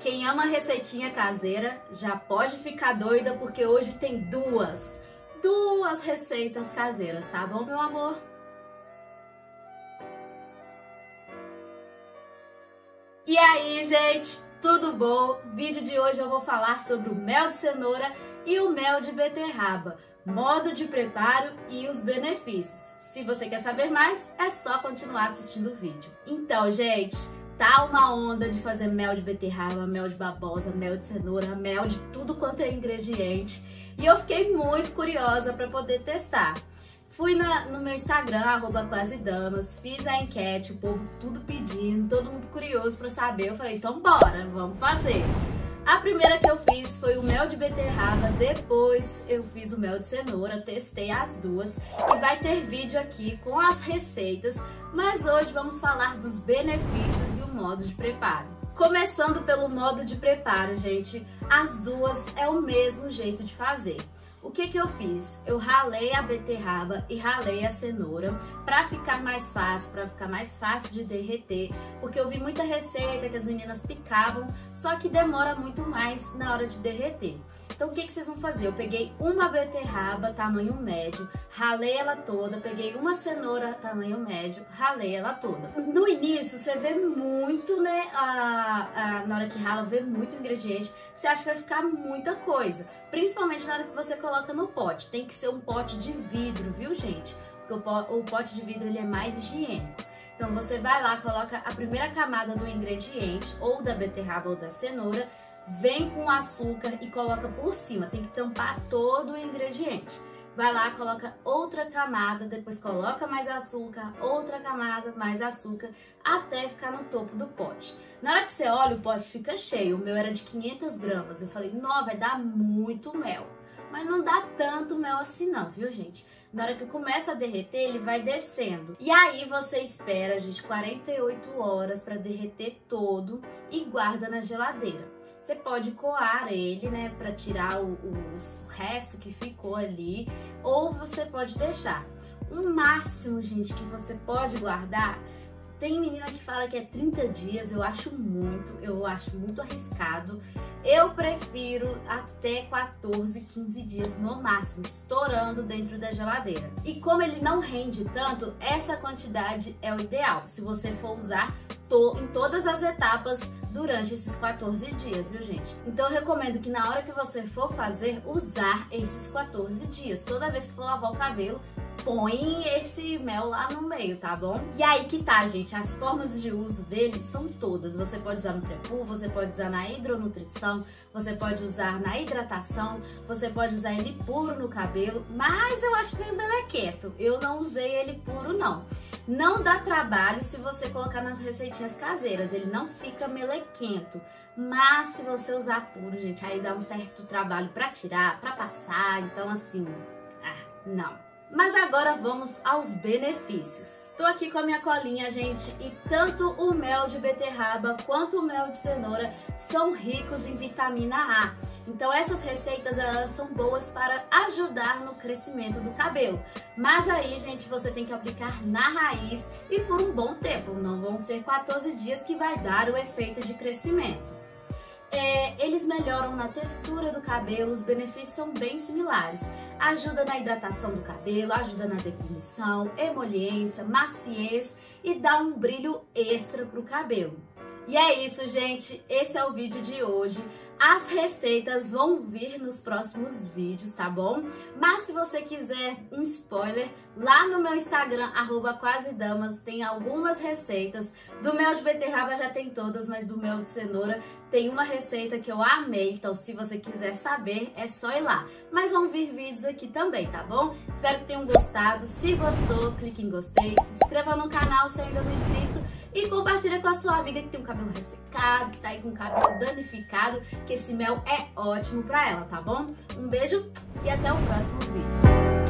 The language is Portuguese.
Quem ama receitinha caseira já pode ficar doida porque hoje tem duas receitas caseiras, tá bom, meu amor? E aí, gente, tudo bom? Vídeo de hoje eu vou falar sobre o mel de cenoura e o mel de beterraba, modo de preparo e os benefícios. Se você quer saber mais, é só continuar assistindo o vídeo. Então, gente, tá uma onda de fazer mel de beterraba, mel de babosa, mel de cenoura, mel de tudo quanto é ingrediente. E eu fiquei muito curiosa para poder testar. Fui no meu Instagram, @quasedamas, fiz a enquete, o povo tudo pedindo, todo mundo curioso para saber. Eu falei, então bora, vamos fazer. A primeira que eu fiz foi o mel de beterraba, depois eu fiz o mel de cenoura, testei as duas e vai ter vídeo aqui com as receitas, mas hoje vamos falar dos benefícios e o modo de preparo. Começando pelo modo de preparo, gente, as duas é o mesmo jeito de fazer. O que eu fiz? Eu ralei a beterraba e ralei a cenoura para ficar mais fácil de derreter, porque eu vi muita receita que as meninas picavam, só que demora muito mais na hora de derreter. Então o que vocês vão fazer? Eu peguei uma beterraba tamanho médio, ralei ela toda, peguei uma cenoura tamanho médio, ralei ela toda. No início você vê muito, né, na hora que rala, vê muito ingrediente, você acha que vai ficar muita coisa, principalmente na hora que você coloca no pote. Tem que ser um pote de vidro, viu, gente? Porque o pote de vidro ele é mais higiênico. Então você vai lá, coloca a primeira camada do ingrediente, ou da beterraba ou da cenoura, vem com açúcar e coloca por cima, tem que tampar todo o ingrediente. Vai lá, coloca outra camada, depois coloca mais açúcar, outra camada, mais açúcar, até ficar no topo do pote. Na hora que você olha, o pote fica cheio, o meu era de 500 gramas, eu falei, não, vai dar muito mel. Mas não dá tanto mel assim não, viu, gente? Na hora que começa a derreter, ele vai descendo. E aí você espera, gente, 48 horas para derreter todo e guarda na geladeira. Você pode coar ele, né, para tirar o resto que ficou ali, ou você pode deixar. O máximo, gente, que você pode guardar, tem menina que fala que é 30 dias, eu acho muito arriscado. Eu prefiro até 14, 15 dias no máximo, estourando dentro da geladeira. E como ele não rende tanto, essa quantidade é o ideal, se você for usar em todas as etapas durante esses 14 dias, viu, gente? Então eu recomendo que na hora que você for fazer, usar esses 14 dias. Toda vez que for lavar o cabelo, põe esse mel lá no meio, tá bom? E aí que tá, gente, as formas de uso dele são todas. Você pode usar no pré-poo, você pode usar na hidronutrição, você pode usar na hidratação, você pode usar ele puro no cabelo, mas eu acho meio melequento. Eu não usei ele puro, não. Não dá trabalho se você colocar nas receitinhas caseiras, ele não fica melequento. Mas se você usar puro, gente, aí dá um certo trabalho pra tirar, pra passar, então assim, não. Mas agora vamos aos benefícios. Tô aqui com a minha colinha, gente, e tanto o mel de beterraba quanto o mel de cenoura são ricos em vitamina A. Então essas receitas, elas são boas para ajudar no crescimento do cabelo. Mas aí, gente, você tem que aplicar na raiz e por um bom tempo. Não vão ser 14 dias que vai dar o efeito de crescimento. Eles melhoram na textura do cabelo, os benefícios são bem similares. Ajuda na hidratação do cabelo, ajuda na definição, emoliência, maciez e dá um brilho extra pro cabelo. E é isso, gente, esse é o vídeo de hoje. As receitas vão vir nos próximos vídeos, tá bom? Mas se você quiser um spoiler, lá no meu Instagram, @quasedamas, tem algumas receitas. Do mel de beterraba já tem todas, mas do mel de cenoura tem uma receita que eu amei. Então se você quiser saber, é só ir lá. Mas vão vir vídeos aqui também, tá bom? Espero que tenham gostado. Se gostou, clique em gostei, se inscreva no canal se ainda não é inscrito. E compartilha com a sua amiga que tem um cabelo ressecado, que tá aí com o cabelo danificado, que esse mel é ótimo pra ela, tá bom? Um beijo e até o próximo vídeo.